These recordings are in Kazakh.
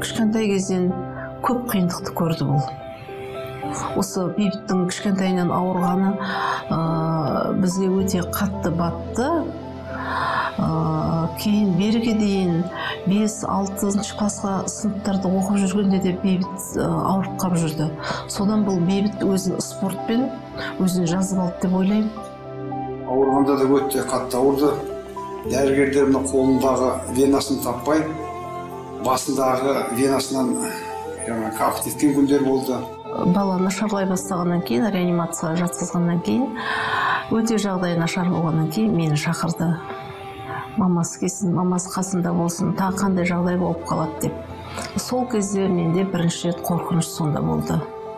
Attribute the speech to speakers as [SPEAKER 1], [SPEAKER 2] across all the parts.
[SPEAKER 1] кішкентай кезден көп қиындықты көрді бұл. Осы Бейбіттің кішкентайынан ауырғаны бізге өте қатты батты. Кейін берге дейін 5-6 классқа сыныптарды оқып жүргенде де Бейбіт ауырып қалып жүрді. Содан бұл Бейбіт өзін спортпен өзін жазып алды деп ойлаймын.
[SPEAKER 2] Ауырғанда да өте қатты ауырды. Дәрігерлер мына қолындағы венасын таппай, басындағы венасынан кафт еткен күндер болды.
[SPEAKER 1] Бала нашарлай бастағаннан кейін, реанимацияға жатқызғаннан кейін, өте жағдай нашар болғаннан кейін мені шақырды. Мамасы келсін, мамасы қасында болсын, тағы қандай жағдай болып қалады деп. Сол кезде менде бірінші рет қорқыныш сонда болды.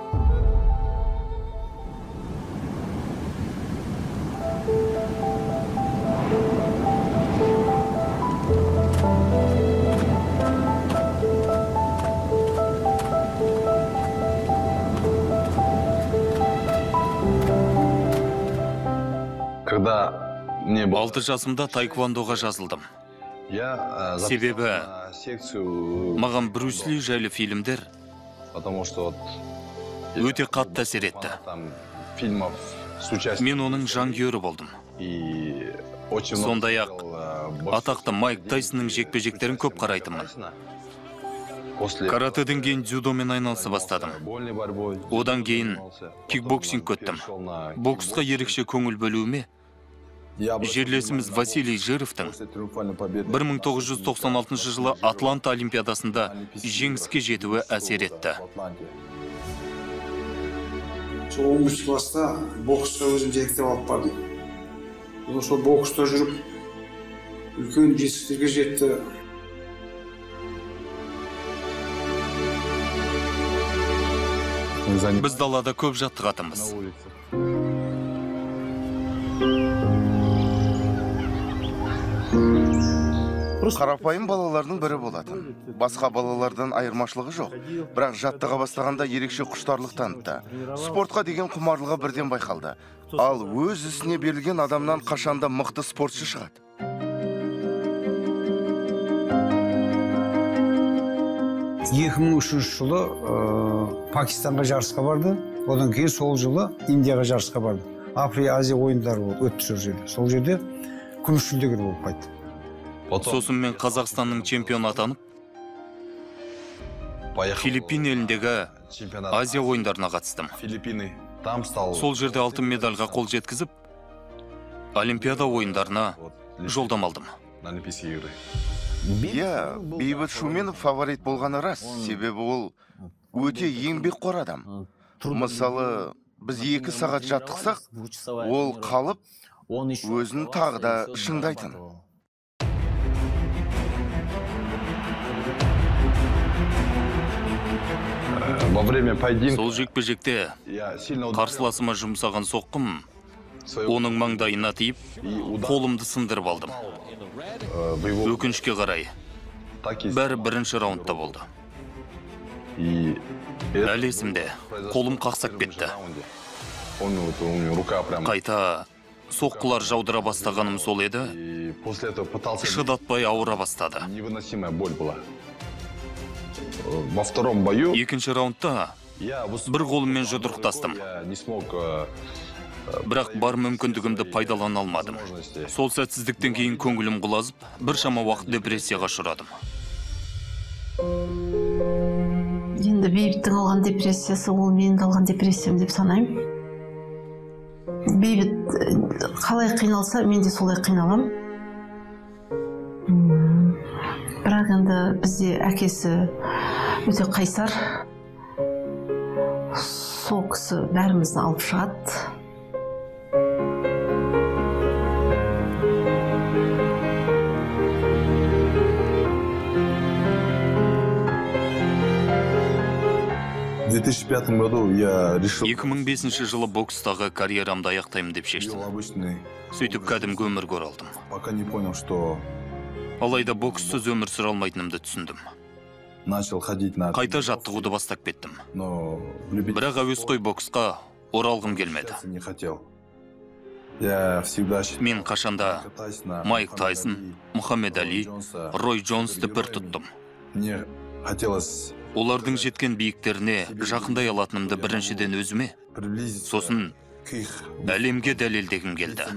[SPEAKER 3] Когда 6 жасымда таэквондоға жазылдым. Себебі маған Брюс Ли жайлы фильмдер өте қатты әсер етті. Мен оның жанкүйері болдым. Сондай-ақ атақты Майк Тайсонның жекпе-жектерін көп қарайтынмын. Каратэден кейін дзюдомен айналыса бастадым. Одан кейін кикбоксинг өттім. Боксқа ерекше көңіл бөлуіме жерлесіміз Василий Жировтың 1996 жылы Атланта олимпиадасында жеңіске жетуі әсер етті.
[SPEAKER 2] Сол 13 класста боксқа өзім жетектеп алып бардым. Сол бокста жүріп, үлкен жетістіктерге жетті.
[SPEAKER 3] Біз далада көп жаттығатынбыз.
[SPEAKER 4] Қарапайым балалардың бірі болатын. Басқа балалардан айырмашылығы жоқ. Бірақ жаттыға бастағанда ерекше құштарлық танытты. Спортқа деген құмарлығы бірден байқалды. Ал өз ісіне берілген адамнан қашанда мықты спортшы шығады.
[SPEAKER 5] жылы Пакистанға жарысқа барды. Одан кейін сол жылы Индияға жарысқа барды. Африка-Азия ойындары өтті сол жерде. Сол жерде күміс жүлдегер болып қайтты.
[SPEAKER 3] Сосын мен Қазақстанның чемпионы атанып, Филиппин еліндегі Азия ойындарына қатыстым. Сол жерде алтын медальға қол жеткізіп, Олимпиада ойындарына жолдама алдым.
[SPEAKER 4] Бейбіт Шуменов фаворит болғаны рас, себебі ол өте еңбекқор адам. Мысалы, біз 2 сағат жаттықсақ, ол қалып, өзін тағы да шыңдайтын.
[SPEAKER 3] Сол жекпе-жекте қарсыласыма жұмсаған соққым оның маңдайына тиіп, қолымды сындырып алдым. Өкінішке қарай, бәрі бірінші раундта болды. Әлі есімде, қолым қақсап кетті. Қайта соққылар жаудыра бастағаным сол еді, шыдатпай ауыра бастады. Екінші раундта бір қолыммен жұдырықтастым. Бірақ бар мүмкіндігімді пайдалана алмадым. Сол сәтсіздіктен кейін көңілім құлазып, біршама уақыт депрессияға ұшырадым.
[SPEAKER 1] Енді Бейбіттің алған депрессиясы ол менің алған депрессиям деп санаймын. Бейбіт қалай қиналса, мен де солай қиналам. Бірақ енді бізде әкесі өте қайсар. Сол кісі бәрімізді алып шығады.
[SPEAKER 3] В 2005 жылы бокстағы карьерамды аяқтаймын деп шештім. Сөйтіп кәдімгі өмір көре алдым. Алайда бокссыз өмір сүре алмайтынымды түсіндім. Қайта жаттығуды бастап кеттім. Бірақ әуесқой боксқа оралғым келмеді. Мен қашанда Майк Тайсон, Мұхаммед Али, Рой Джонсты бір тұттым. Олардың жеткен биіктеріне жақындай алатынымды біріншіден өзіме, сосын әлемге дәлелдегім келді.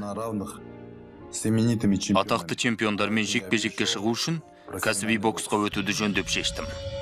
[SPEAKER 3] Атақты чемпиондармен жекпе-жекке шығу үшін кәсіби боксқа өтуді жөндеп шештім.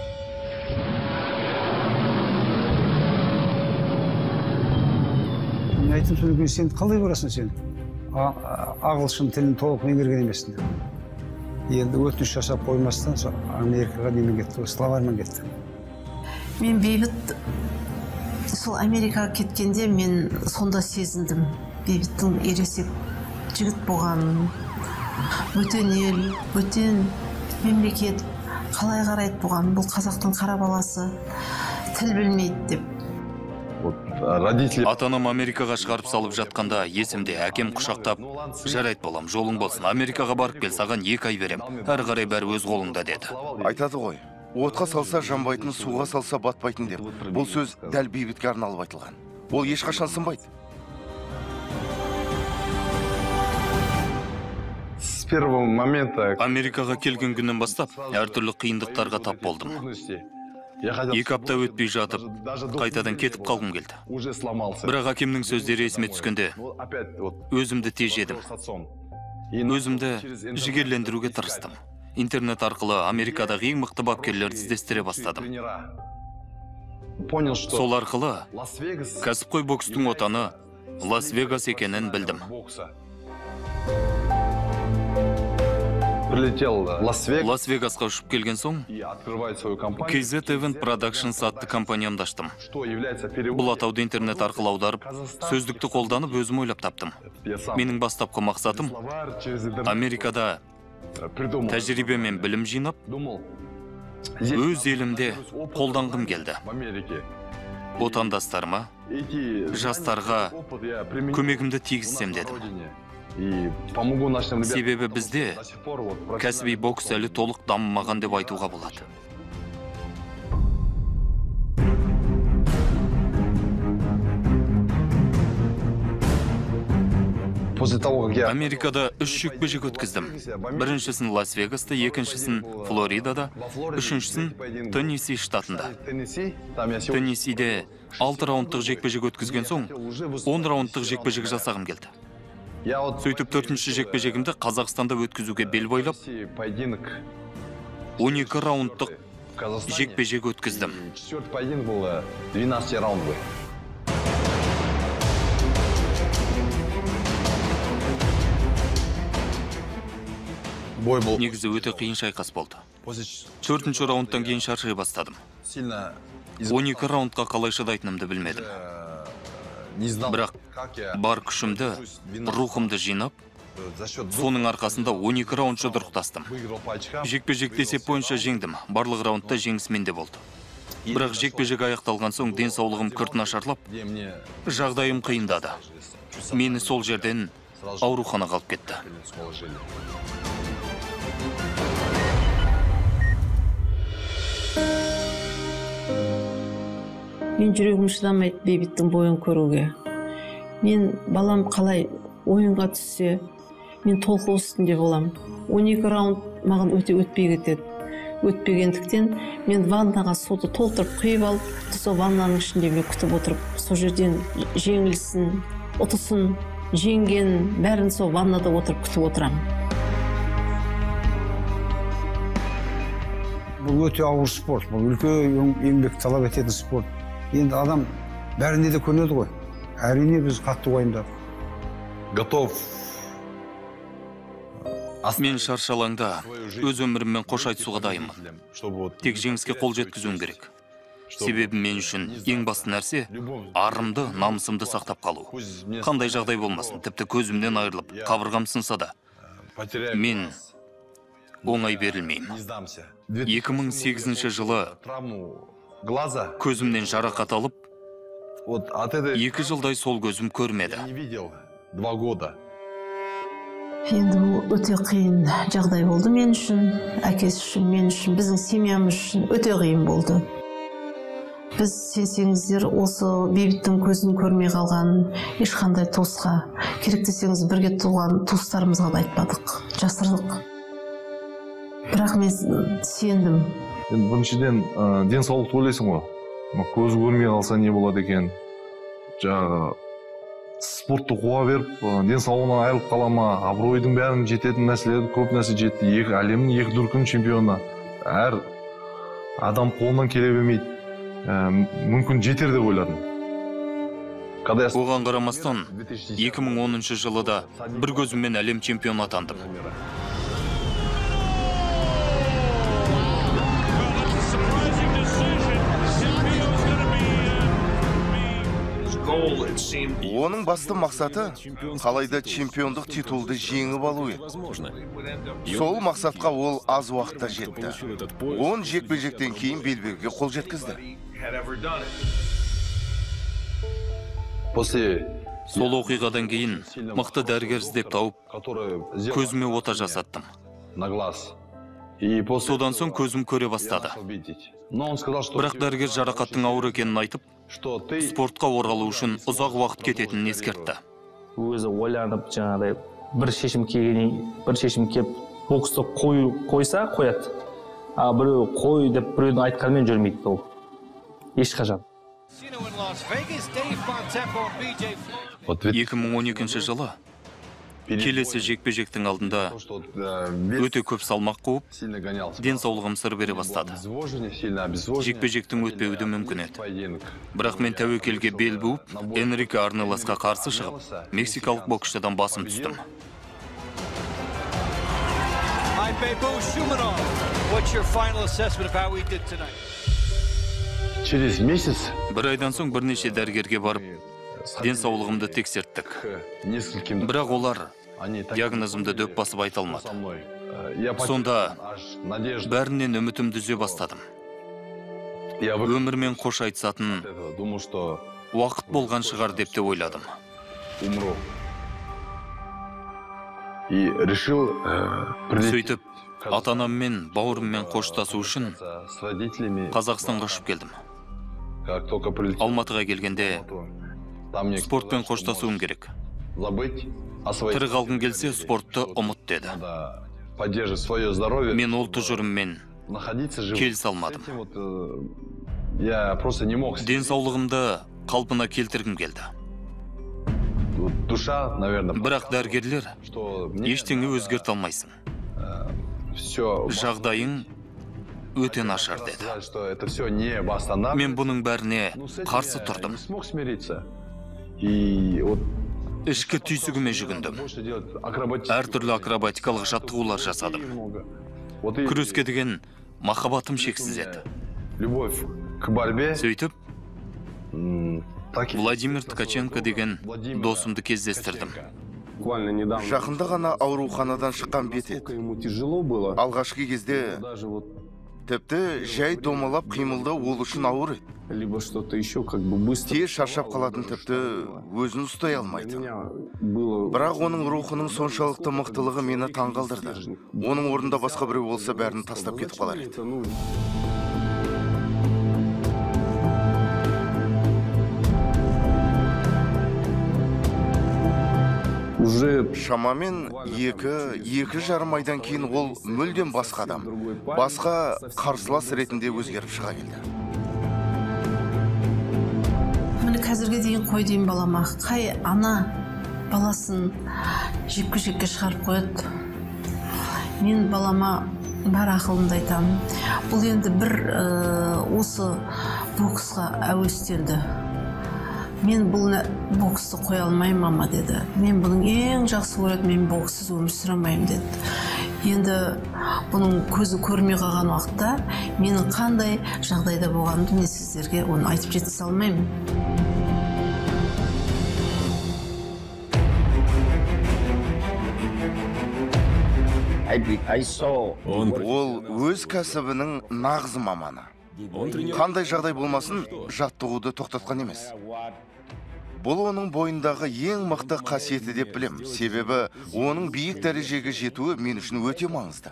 [SPEAKER 5] Айтым сөйлеген, сен қалай барасың сен? Ағылшын тілін толық меңгерген емессің. Енді өтініш жасап қоймастан Америкаға немен кетті, словармен кетті.
[SPEAKER 1] Мен бейбіт сол Америкаға кеткенде мен сонда сезіндім. Бейбіттің ересек жігіт болғанын, бөтен ел, бөтен мемлекет қалай қарайды болған, бұл қазақтың қара баласы тіл білмейді деп.
[SPEAKER 3] Ата-анам Америкаға шығарып салып жатқанда есімде, әкем құшақтап, жарайды болам, жолың болсын, Америкаға барып кел, саған 2 ай берем, әрі қарай бәрі өз қолыңда деді.
[SPEAKER 4] Айтады ғой, отқа салса жанбайтын, суға салса батпайтын деп. Бұл сөз дәл бейбітке арналып айтылған. Ол ешқашан сынбайды.
[SPEAKER 3] Америкаға келген күннен бастап, әртүрлі қиындықтарға тап болдым. 2 апта өтпей жатып, қайтадан кетіп қалғым келді. Бірақ әкемнің сөздері есіме түскенде, өзімді тежедім. Өзімді жігерлендіруге тырыстым. Интернет арқылы Америкадағы ең мықты бапкерлерді іздестіре бастадым. Сол арқылы кәсіпқой бокстың отаны Лас-Вегас екенін білдім. Лас-Вегасқа ұшып келген соң, KZ Event Productions атты компаниямды аштым. Бұл атауды интернет арқылы аударып, сөздікті қолданып өзім ойлап таптым. Менің бастапқы мақсатым Америкада тәжірибе мен білім жинап, өз елімде қолданғым келді. Отандастарыма, жастарға көмегімді тигізсем дедім. Себебі бізде кәсіби бокс әлі толық дамымаған деп айтуға болады. Америкада 3 жекпе-жек өткіздім. Біріншісін Лас-Вегаста, екіншісін Флоридада, үшіншісін Теннесси штатында. Теннессиде 6 раундтық жекпе-жек өткізген соң, 10 раундтық жекпе-жек жасағым келді. Сөйтіп 4-ші жекпе-жегімді Қазақстанда өткізуге бел байлап, 12 раундтық жекпе-жек өткіздім. Негізі өте қиын шайқас болды. 4-ші раундтан кейін шаршай бастадым. 12 раундқа қалай шыдайтынымды білмедім. Бірақ бар күшімді, рухымды жинап, соның арқасында 12 раунд жұдырықтастым. Жекпе-жек есеп бойынша жеңдім. Барлық раундта жеңіс менде болды. Бірақ жекпе-жек аяқталған соң денсаулығым күрт нашарлап, жағдайым қиындады. Мені сол жерден ауруханаға алып кетті.
[SPEAKER 1] Мен жүрегім шыдамайды бейбіттің бойын көруге. Мен балам қалай ойынға түссе, мен толқу үстінде болам. 12 раунд маған өте өтпей кетеді. Өтпегендіктен мен ваннаға суды толтырып құйып алып, сол ваннаның ішінде мен күтіп отырып, сол жерден жеңілсін, ұтысын, жеңген бәрін сол ваннада отырып күтіп отырам.
[SPEAKER 5] Бұл өте ауыр спорт, бұл үлкен еңбек талап ететін спорт. Енді адам бәріне де көнеді ғой. Әрине біз қатты уайымдадық.
[SPEAKER 4] Готов.
[SPEAKER 3] Мен шаршалаңда өз өміріммен қош айтысуға дайынмын. Тек жеңіске қол жеткізуім керек. Себебі мен үшін ең басты нәрсе арымды, намысымды сақтап қалу. Қандай жағдай болмасын, тіпті көзімнен айырылып, қабырғам сынса да, мен оңай берілмеймін. 2008 жылы көзімнен жарақат алып, 2 жылдай сол көзім көрмеді.
[SPEAKER 1] Енді бұл өте қиын жағдай болды мен үшін, әкесі үшін, мен үшін, біздің семьямыз үшін өте қиын болды. Біз сенсеңіздер осы бейбіттің көзін көрмей қалған ешқандай туысқа, керек десеңіз бірге туған туыстарымызға да айтпадық, жасырдық. Бірақ мен сендім,
[SPEAKER 6] Енді біріншіден денсаулықты ойлайсың ғой. Көзі көрмей қалса не болады екен. Жаңағы спортты қуа беріп, денсаулығынан айырылып қала ма, абыройдың бәрін жететін нәрселер көп нәрсе жетті. Әлемнің 2 дүркін чемпионы. Әр адам қолынан келе бермейді. Мүмкін жетер деп ойладым.
[SPEAKER 3] Оған қарамастан 2010 жылы да бір көзіммен әлем чемпионы атандым.
[SPEAKER 4] Оның басты мақсаты қалайда чемпиондық титулды жеңіп алу еді. Сол мақсатқа ол аз уақытта жетті. 10 жекпе-жектен кейін белбеуге қол жеткізді.
[SPEAKER 3] Сол оқиғадан кейін мықты дәрігер іздеп тауып, көзіме ота жасаттым. Содан соң көзім көре бастады. Бірақ дәрігер жарақаттың ауыр екенін айтып, спортқа оралу үшін ұзақ уақыт кететінін ескертті.
[SPEAKER 7] Өзі ойланып, жаңағыдай бір шешім келіп, боксты қойса қояды. А біреу қой деп біреудің айтқанымен жүрмейді ол. Ешқашан.
[SPEAKER 3] 2012 жылы келесі жекпе-жектің алдында өте көп салмақ қуып, денсаулығым сыр бере бастады. Жекпе-жектің өтпеуі де мүмкін еді. Бірақ мен тәуекелге бел буып, Энрике Арнеласқа қарсы шығып, мексикалық боксшыдан басым түстім. Бір айдан соң бірнеше дәрігерге барып, денсаулығымды тексерттік. Бірақ олар диагнозымды дөп басып айта алмады. Сонда бәрінен үмітімді үзе бастадым. Өмірмен қош айтысатын уақыт болған шығар деп те ойладым. Сөйтіп, ата-анаммен, бауырыммен қоштасу үшін Қазақстанға ұшып келдім. Алматыға келгенде спортпен қоштасуым керек. Тірі қалғың келсе, спортты ұмыт деді. Мен ол тұжырыммен келісе алмадым. Денсаулығымды қалпына келтіргім келді. Бірақ дәрігерлер ештеңе өзгерте алмайсың. Жағдайың өте нашар деді. Мен бұның бәріне қарсы тұрдым. Ішкі түйсігіме жүгіндім. Әртүрлі акробатикалық жаттығулар жасадым. Күреске деген махаббатым шексіз еді. Сөйтіп, Владимир Ткаченко деген досымды кездестірдім.
[SPEAKER 4] Жақында ғана ауруханадан шыққан бет еді. Алғашқы кезде тіпті жай домалап қимылдау ол үшін ауыр еді. Тез шаршап қалатын, тіпті өзін ұстай алмайды. Бірақ оның рухының соншалықты мықтылығы мені таңғалдырды. Оның орнында басқа біреу болса бәрін тастап кетіп қалар еді. Шамамен 2-2,5 айдан кейін ол мүлдем басқа адам, басқа қарсылас ретінде өзгеріп шыға келді.
[SPEAKER 1] Міне қазірге дейін қой дейін балама, қай ана баласын жекпе-жекке шығарып қояды. Мен балама бар ақылымды айтамын. Бұл енді бір осы боксқа әуестенді. Мен бұл боксты қоя алмаймын, мама деді. Мен бұның ең жақсы көреді, мен бокссыз өмір сүре алмаймын деді. Енді бұның көзі көрмей қалған уақытта менің қандай жағдайда болғанымды мен сіздерге оны айтып жеткізе алмаймын.
[SPEAKER 4] Ол өз кәсібінің нағыз маманы. Қандай жағдай болмасын, жаттығуды тоқтатқан емес. Бұл оның бойындағы ең мықты қасиеті деп білем. Себебі оның биік дәрежеге жетуі мен үшін өте маңызды.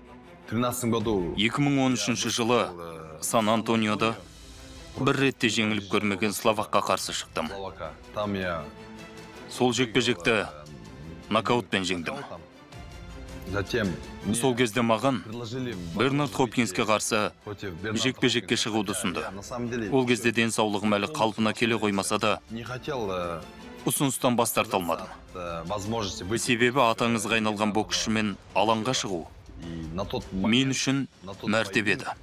[SPEAKER 3] 2013 жылы Сан-Антониода бір ретте жеңіліп көрмеген Словакқа қарсы шықтым. Сол жекпе-жекті нокаутпен жеңдім. Сол кезде маған Бернард Хопкинске қарсы жекпе-жекке шығуды ұсынды. Ол кезде денсаулығым әлі қалпына келе қоймаса да, ұсыныстан бас тарта алмадым. Себебі атаңызға айналған боксшымен алаңға шығу мен үшін мәртебе еді.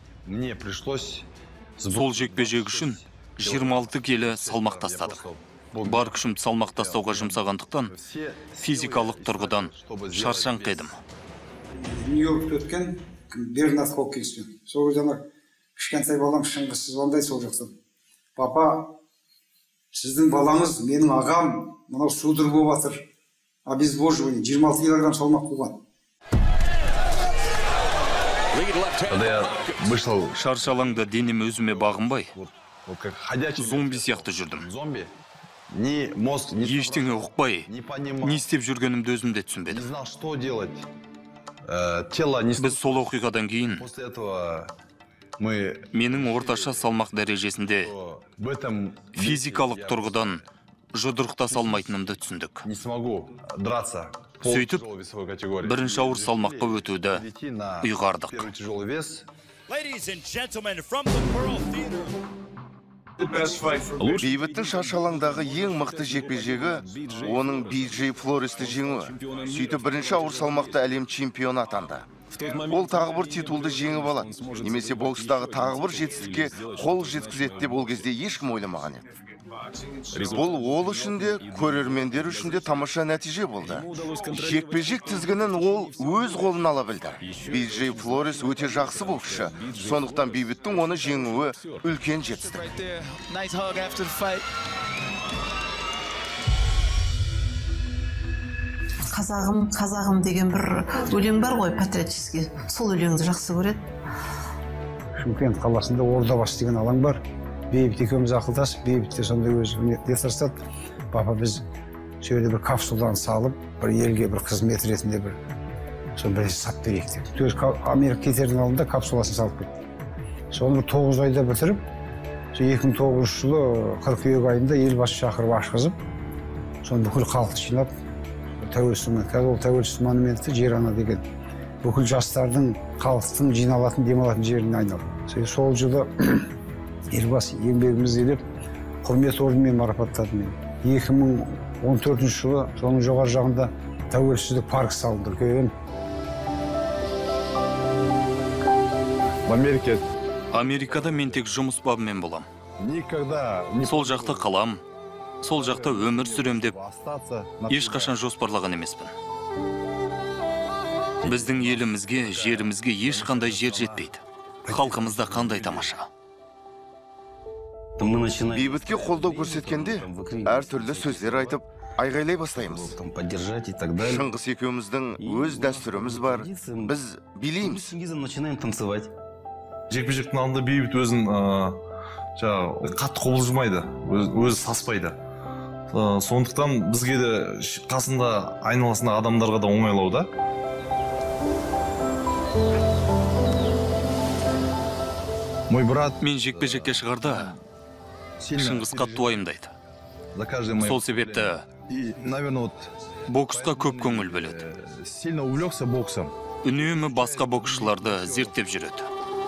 [SPEAKER 3] Сол жекпе-жек үшін 26 келі салмақ тастадық. Бар күшімді салмақ тастауға жұмсағандықтан физикалық тұрғыдан шаршаңқ едім.
[SPEAKER 2] Нью-Йоркте өткен Бернард Хопкинспен. Сол жаңа кішкентай балам Шыңғыс звондай сол жақтан. Папа, сіздің балаңыз менің ағам мынау судыр болып жатыр. Обезвоживание 26 килограмм салмақ қуған.
[SPEAKER 3] Шаршалаңда денем өзіме бағынбай, зомби сияқты жүрдім. Ештеңе ұқпай, не істеп жүргенімді өзімде түсінбедім. Біз сол оқиғадан кейін менің орташа салмақ дәрежесінде физикалық тұрғыдан жұдырықтаса алмайтынымды түсіндік. Сөйтіп, бірінші ауыр салмаққа өтуді ұйғардық.
[SPEAKER 4] Бейбіттің шаршалаңдағы ең мықты жекпе-жегі оның BJ Флористі жеңуі. Сөйтіп бірінші ауыр салмақта әлем чемпионы атанды. Ол тағы бір титулды жеңіп алады. Немесе бокстағы тағы бір жетістікке қол жеткізеді деп ол кезде ешкім ойламаған еді. Бұл ол үшін де, көрермендер үшін де тамаша нәтиже болды. Жекпе-жек тізгінін ол өз қолын ала білді. BJ Флорис өте жақсы боксшы. Сондықтан Бейбіттің оны жеңуі үлкен жетістік.
[SPEAKER 1] Қазағым деген бір өлең бар ғой, патриотический. Сол өлеңді жақсы көреді.
[SPEAKER 5] Шымкент қаласында Ордабасы деген алаң бар. Бейбіт екеуміз ақылдасып, Бейбітте сондай өзі не тырысады. Папа, біз сөйде бір капсулдан салып, бір елге бір қызмет ретінде бір соны бір сап берейік деп. Төз Америка кетердің алдында капсуласын салып кетті. Соны 9 айда бітіріп, 2009 жылы қыркүйек айында елбасы шақырып ашқызып, соны бүкіл халықты жинап, тәуелсіз монументі жер ана деген бүкіл жастардың халықтың жиналатын, демалатын жеріне айналды. Сол жылы елбасы еңбегіміз елеп, құрмет орденімен марапаттады мен. 2014 жылы соның жоғары жағында тәуелсіздік парк салынды үлкен.
[SPEAKER 3] Америкада мен тек жұмыс бабымен болам. Сол жақта қалам, сол жақта өмір сүрем деп ешқашан жоспарлаған емеспін. Біздің елімізге, жерімізге ешқандай жер жетпейді. Халқымызда қандай тамаша.
[SPEAKER 4] Бейбітке қолдау көрсеткенде әртүрлі сөздер айтып, айғайлай бастаймыз. Шыңғыс екеуміздің өз дәстүріміз бар, біз билейміз.
[SPEAKER 6] Жекпе-жектің алдында Бейбіт өзін қатты қобылжымайды, өзі саспайды. Сондықтан бізге де қасында айналасында адамдарға да оңайлау да.
[SPEAKER 3] Мен жекпе-жекке шығарда Шыңғыс қатты уайымдайды. Сол себепті боксқа көп көңіл бөледі. Үнемі басқа боксшыларды зерттеп жүреді.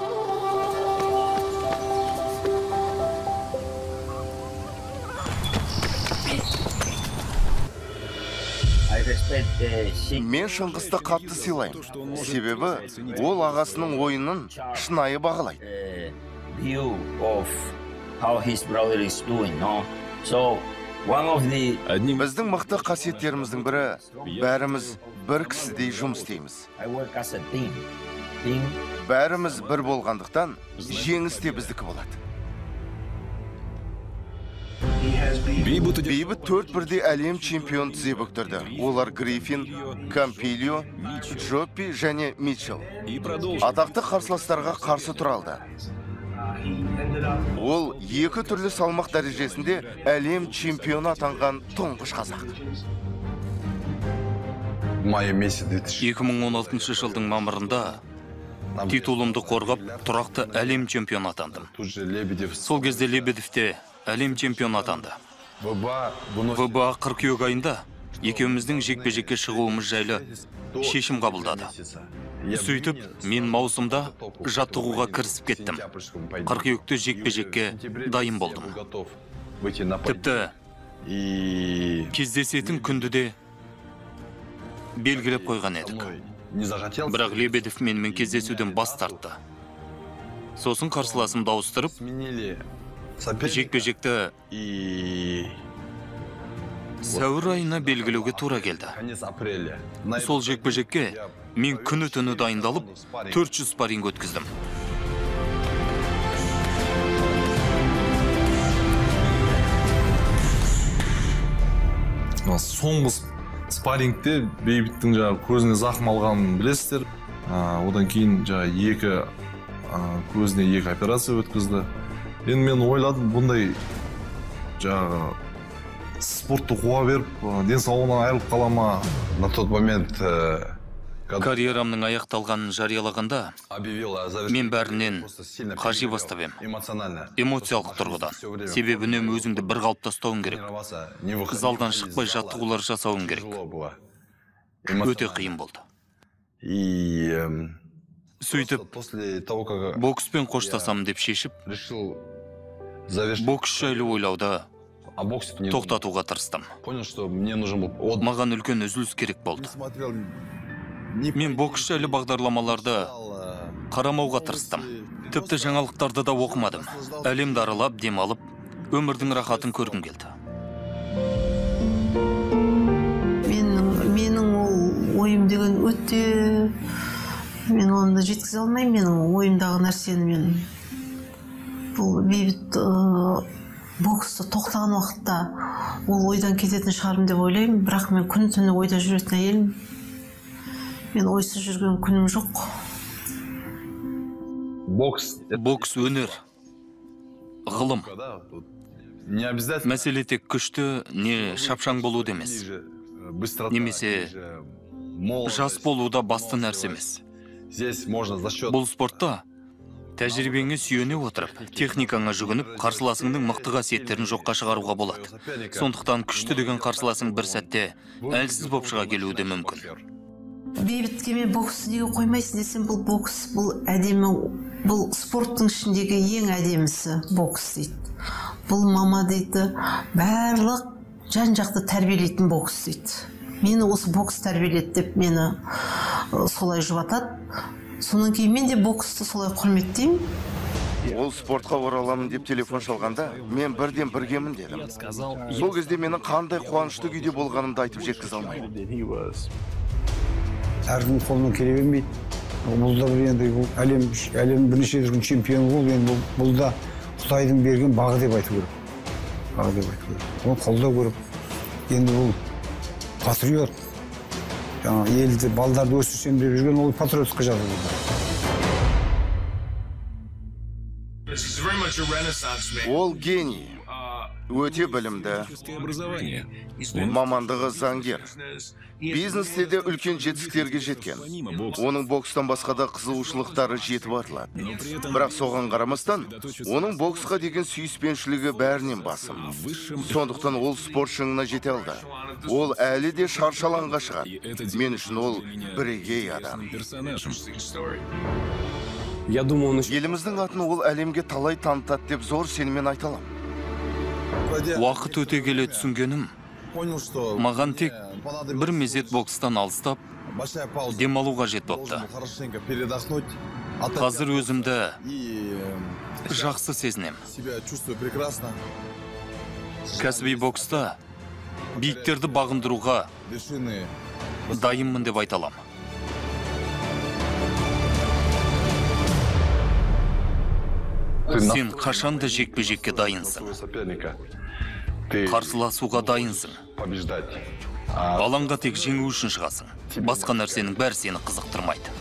[SPEAKER 4] Мен Шыңғысты қатты сыйлаймын. Себебі ол ағасының ойынын шынайы бағалайды. Біздің мықты қасиеттеріміздің бірі, бәріміз бір кісідей жұмыс істейміз. Бәріміз бір болғандықтан, жеңіс те біздікі болады. Бейбіт 4-1-де әлем чемпион тізе бүктірді. Олар Гриффин, Кампильо, Джоппи және Митчелл. Атақты қарсыластарға қарсы тұра алды. Ол екі түрлі салмақ дәрежесінде әлем чемпионы атанған тұңғыш қазақ.
[SPEAKER 3] 2016 жылдың мамырында титулымды қорғап, тұрақты әлем чемпионы атандым. Сол кезде Лебедевте әлем чемпионы атанды. ВБА қыркүйек айында екеуміздің жекпе-жекке шығуымыз жайлы шешім қабылдады. Сөйтіп, мен маусымда жаттығуға кірісіп кеттім. Қыркүйекте жекпе-жекке дайын болдым. Тіпті кездесетін күнді де белгілеп қойған едік. Бірақ Лебедев менімен кездесуден бас тартты. Сосын қарсыласымды ауыстырып, жекпе-жекті сәуір айына белгілеуге тура келді. Сол жекпе-жекке мен күні-түні дайындалып, 400 спарринг өткіздім.
[SPEAKER 6] Соңғы спаррингте Бейбіттің көзіне зақым алғанын білесіздер. Одан кейін көзіне 2 операция өткізді. Енді мен ойладым, бұндай спортты қуа беріп, денсаулығынан айырылып қалама.
[SPEAKER 8] На тот момент
[SPEAKER 3] Карьерамның аяқталғанын жариялағанда, мен бәрінен қажи бастап ем. Эмоциялық тұрғыдан. Себебі үнемі өзіңді бір қалыпта ұстауың керек. Залдан шықпай жаттығулар жасауың керек. Өте қиын болды. Сөйтіп, бокспен қоштасамын деп шешіп, бокс жайлы ойлауда тоқтатуға тырыстым. Маған үлкен үзіліс керек болды. Мен бокс жайлы бағдарламаларды қарамауға тырыстым. Тіпті жаңалықтарды да оқымадым. Әлемді аралап, демалып, өмірдің рахатын көргім келді.
[SPEAKER 1] Менің ойым деген өте... Мен оны жеткізе алмаймын, менің ойымдағы нәрсені мен. Бұл Бейбіт боксты тоқтаған уақытта ол ойдан кететін шығарым деп ойлаймын, бірақ мен күні-түні ойда жүретін әйелім. Мен ойсыз жүрген күнім жоқ.
[SPEAKER 3] Бокс өнер, ғылым. Мәселе тек күшті не шапшаң болу емес. Немесе жас болуда басты нәрсе емес. Бұл спортта тәжірибеңе сүйене отырып, техникаңа жүгініп, қарсыласыңның мықты қасиеттерін жоққа шығаруға болады. Сондықтан күшті деген қарсыласың бір сәтте әлсіз боп шыға келуі де мүмкін.
[SPEAKER 1] Бейбітке мен бокс неге қоймайсың десем, бұл бокс, бұл әдемі, бұл спорттың ішіндегі ең әдемісі бокс дейді. Бұл мама дейді, барлық жан-жақты тәрбиелейтін бокс дейді. Мені осы бокс тәрбиеледі деп мені солай жұбатады. Сонан кейін мен де боксты солай құрметтеймін.
[SPEAKER 4] Ол спортқа ораламын деп телефон шалғанда, мен бірден біргемін дедім. Сол кезде менің қандай қуанышты күйде болғанымды айтып жеткізе алмаймын.
[SPEAKER 5] Әркім қолынан келе бермейді. Бұл да бір енді әлем бірнеше дүркін чемпионы бол, бұл да Құдайдың берген бағы деп айту керек. Бағы деп айту керек. Оны қолдау керек. Енді бұл патриот. Елді, балдарды өсірсем деп жүрген, ол патриоттыққа жатады.
[SPEAKER 4] Ол гений. Өте білімді. Мамандығы заңгер. Бизнесте де үлкен жетістіктерге жеткен. Оның бокстан басқа да қызығушылықтары жетіп артылады. Бірақ соған қарамастан, оның боксқа деген сүйіспеншілігі бәрінен басым. Сондықтан ол спорт шыңына жете алды. Ол әлі де шаршаланға шығады. Мен үшін ол бірегей адам. Еліміздің атын ол әлемге талай танытады деп зор сеніммен айталам.
[SPEAKER 3] Уақыт өте келе түсінгенім, маған тек бір мезет бокстан алыстап, демалуға жет бопты. Қазір өзімді жақсы сезінем. Кәсіби бокста биіктерді бағындыруға дайынмын деп айталам. Сен қашанда жекпе-жекке дайынсың. Қарсыласуға дайынсың. Алаңға тек жеңу үшін шығасың. Басқа нәрсенің бәрі сені қызықтырмайды.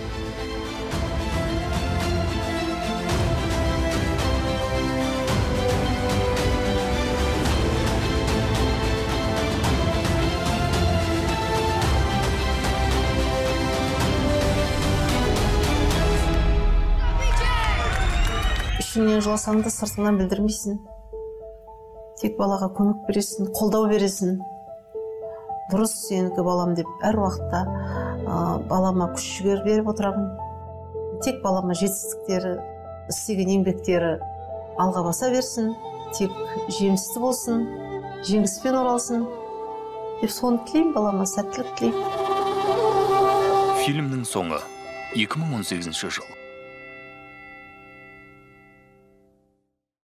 [SPEAKER 1] Ішіңнен жыласаң да сыртыңнан білдірмейсің. Тек балаға көмек бересің, қолдау бересің. дұрыс сенікі балам деп әр уақытта балама күш жігер беріп отырамын. Тек балама жетістіктері, істеген еңбектері алға баса берсін, тек жемісті болсын, жеңіспен оралсын деп соны тілеймін, балама сәттілік тілеймін.
[SPEAKER 3] Фильмнің соңы 2018 жыл.